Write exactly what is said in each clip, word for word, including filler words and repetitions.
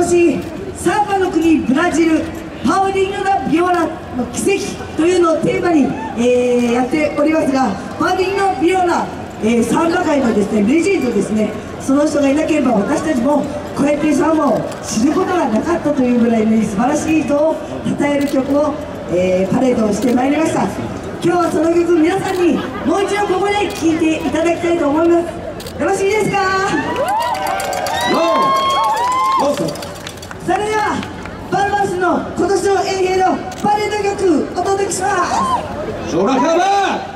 年サンバの国ブラジルパウリーノ・ダ・ビオラの奇跡というのをテーマに、えー、やっておりますが、パウリーノ・ビオラ、えー、サンバ界のですねレジェンドですね。その人がいなければ私たちもこうやってサンバを知ることがなかったというぐらいに素晴らしい人を称える曲を、えー、パレードをしてまいりました。今日はその曲皆さんにもう一度ここで聴いていただきたいと思います。よろしいですか？それではバルバスの今年の遠泳のパレード曲お届けします。 Sobre a cama!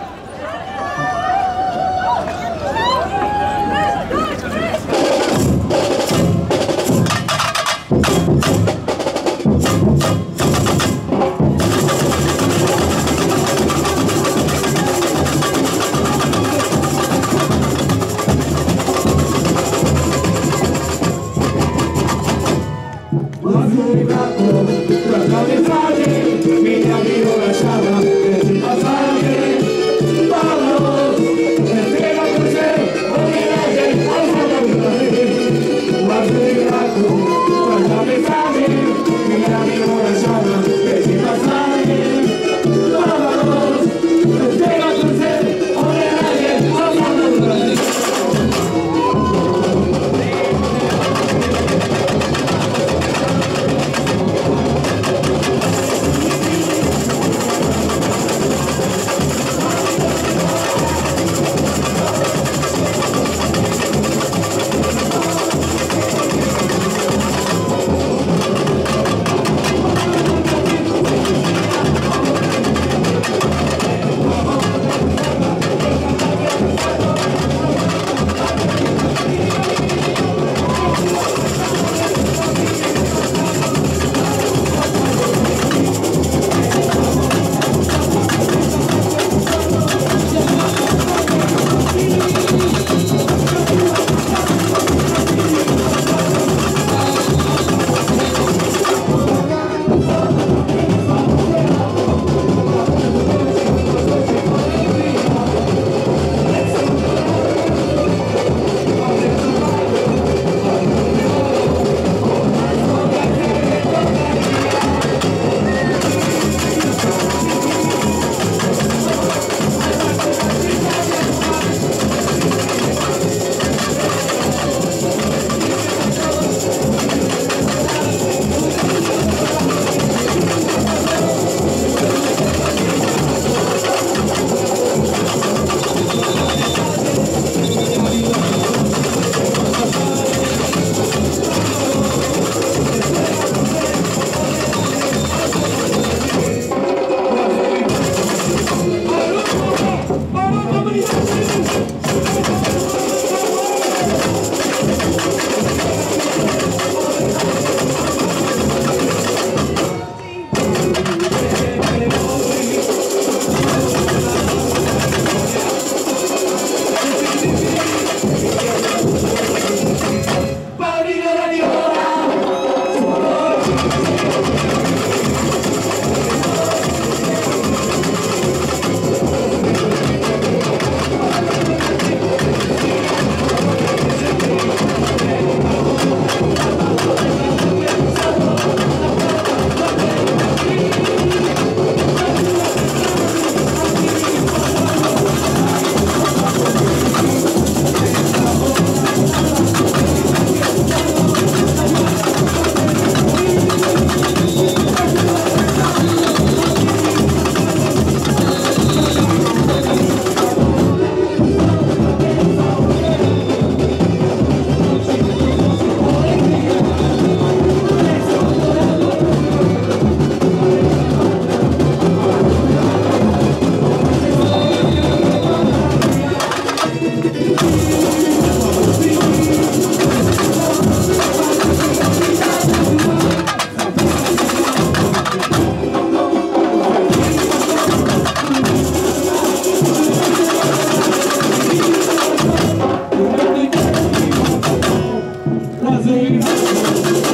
Brasil.